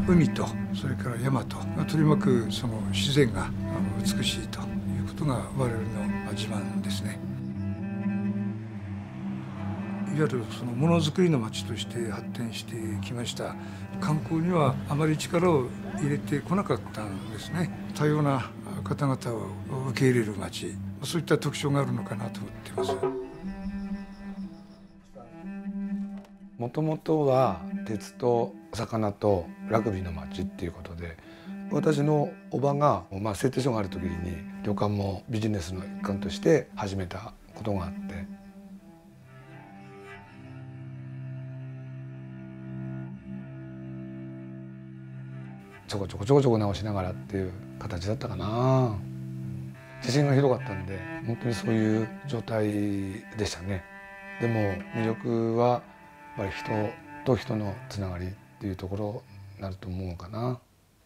海とそれから山と取り巻くその自然が美しいということが我々の自慢ですね。いわゆるそのものづくりの町として発展してきました。観光にはあまり力を入れてこなかったんですね。多様な方々を受け入れる町、そういった特徴があるのかなと思っています。 もともとは鉄と魚とラグビーの町っていうことで、私のおばが、製鉄所がある時に旅館もビジネスの一環として始めたことがあって、ちょこちょこ直しながらっていう形だったかな。地震がひどかったんで本当にそういう状態でしたね。でも魅力はやっぱり人と人のつながりっていうところになると思うのかな。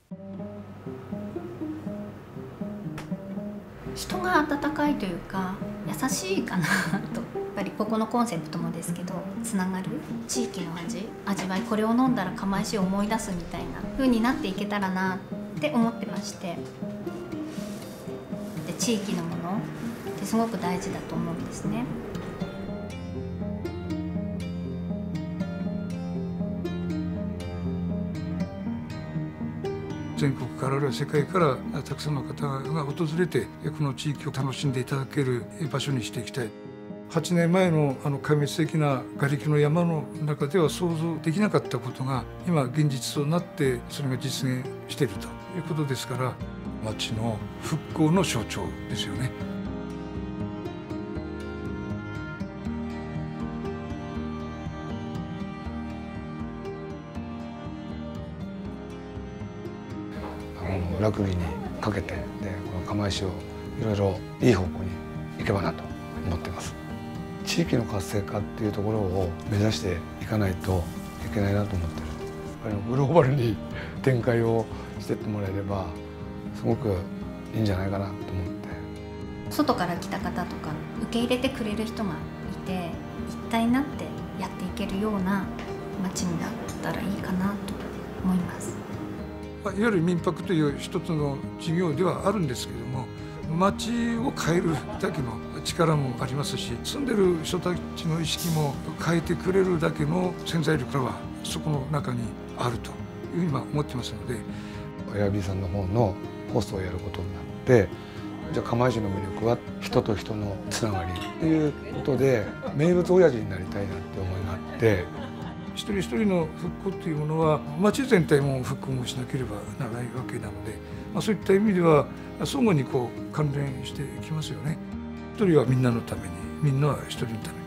人が温かいというか優しいかなと、やっぱりここのコンセプトもですけど、つながる地域の味わい、これを飲んだら釜石を思い出すみたいな風になっていけたらなって思ってまして、で地域のものってすごく大事だと思うんですね。 全国からあるいは世界からたくさんの方が訪れてこの地域を楽しんでいただける場所にしていきたい。8年前の壊滅的な瓦礫の山の中では想像できなかったことが今現実となってそれが実現しているということですから、町の復興の象徴ですよね。 ラグビーにかけて、でこの釜石をいろいろいい方向に行けばなと思っています。地域の活性化っていうところを目指していかないといけないなと思ってる。グローバルに展開をしていってもらえればすごくいいんじゃないかなと思って。 外から来た方とか受け入れてくれる人がいて、一体になってやっていけるような街になったらいいかなと思います。 いわゆる民泊という一つの事業ではあるんですけれども、町を変えるだけの力もありますし、住んでる人たちの意識も変えてくれるだけの潜在力はそこの中にあるというふうに思ってますので、 エアビーさんの方のホストをやることになって、じゃあ釜石の魅力は人と人のつながりっていうことで、名物親父になりたいなって思いがあって。 一人一人の復興というものは町全体も復興もしなければならないわけなので、そういった意味では相互に関連してきますよね。一人はみんなのために、みんなは一人のために。